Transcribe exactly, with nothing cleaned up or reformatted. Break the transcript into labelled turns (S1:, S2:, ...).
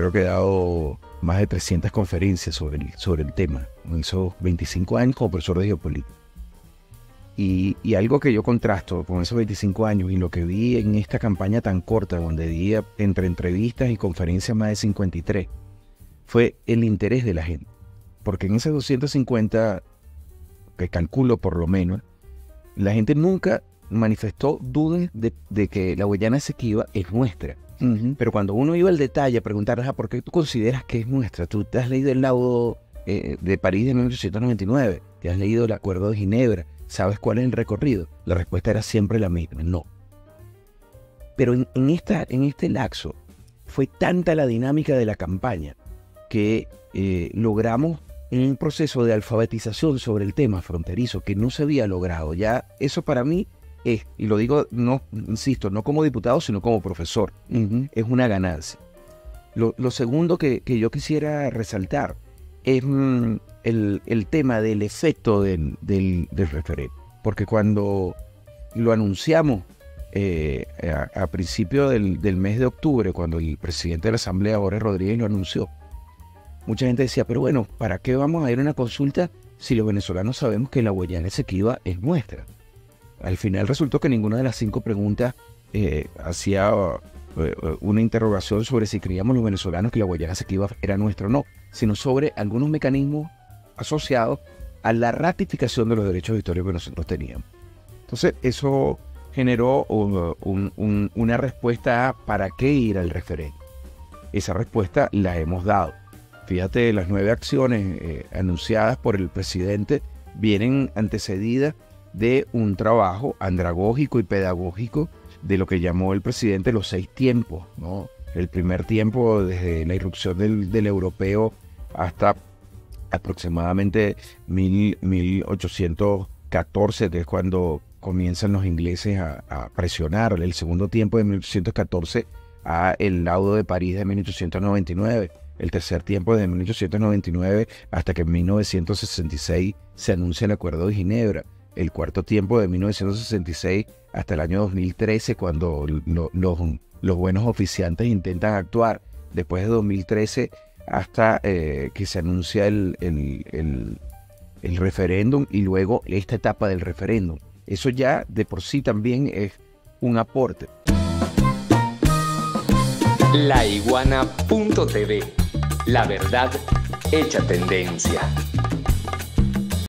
S1: creo que he dado más de trescientas conferencias sobre el, sobre el tema, en esos veinticinco años como profesor de geopolítica. Y, y algo que yo contrasto con esos veinticinco años y lo que vi en esta campaña tan corta, donde di entre entrevistas y conferencias más de cincuenta y tres, fue el interés de la gente. Porque en esas doscientas cincuenta, que calculo por lo menos, la gente nunca manifestó dudas de, de que la Guayana Esequiba es nuestra. Uh-huh. Pero cuando uno iba al detalle a preguntarles, ah, ¿por qué tú consideras que es nuestra? ¿Tú te has leído el laudo eh, de París de mil ochocientos noventa y nueve? ¿Te has leído el Acuerdo de Ginebra? ¿Sabes cuál es el recorrido? La respuesta era siempre la misma, no. Pero en, en, esta, en este lapso fue tanta la dinámica de la campaña que eh, logramos un proceso de alfabetización sobre el tema fronterizo que no se había logrado. Ya eso para mí es, y lo digo, no, insisto, no como diputado, sino como profesor, uh-huh. es una ganancia. Lo, lo segundo que, que yo quisiera resaltar es mm, el, el tema del efecto del, del, del referéndum. Porque cuando lo anunciamos eh, a, a principios del, del mes de octubre, cuando el presidente de la Asamblea, Jorge Rodríguez, lo anunció, mucha gente decía, pero bueno, ¿para qué vamos a ir a una consulta si los venezolanos sabemos que la Guayana Esequiba es nuestra? Al final resultó que ninguna de las cinco preguntas eh, hacía eh, una interrogación sobre si creíamos los venezolanos que la Guayana Esequiba era nuestra o no, sino sobre algunos mecanismos asociados a la ratificación de los derechos históricos que nosotros teníamos. Entonces eso generó un, un, un, una respuesta a ¿para qué ir al referéndum? Esa respuesta la hemos dado. Fíjate, las nueve acciones eh, anunciadas por el presidente vienen antecedidas de un trabajo andragógico y pedagógico de lo que llamó el presidente los seis tiempos, ¿no? El primer tiempo desde la irrupción del, del europeo hasta aproximadamente mil ochocientos catorce, que es cuando comienzan los ingleses a, a presionar. El segundo tiempo de mil ochocientos catorce a el laudo de París de mil ochocientos noventa y nueve. El tercer tiempo desde mil ochocientos noventa y nueve hasta que en mil novecientos sesenta y seis se anuncia el Acuerdo de Ginebra. El cuarto tiempo de mil novecientos sesenta y seis hasta el año dos mil trece, cuando lo, los, los buenos oficiantes intentan actuar. Después de dos mil trece hasta eh, que se anuncia el, el, el, el referéndum y luego esta etapa del referéndum. Eso ya de por sí también es un aporte.
S2: La Iguana punto T V. La verdad hecha tendencia.